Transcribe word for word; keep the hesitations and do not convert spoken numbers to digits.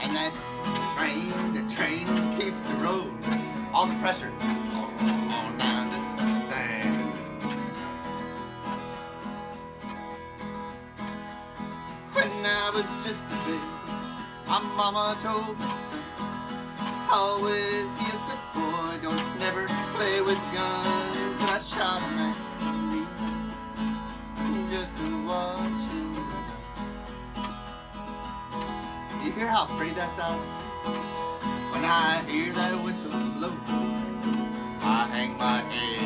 And that train, the train keeps the road, all the pressure on down the sand. When I was just a baby, my mama told me, son, always be a good boy, don't never play with guns. But I shot a man just to watch him. You hear how pretty that sounds? When I hear that whistle blow, I hang my head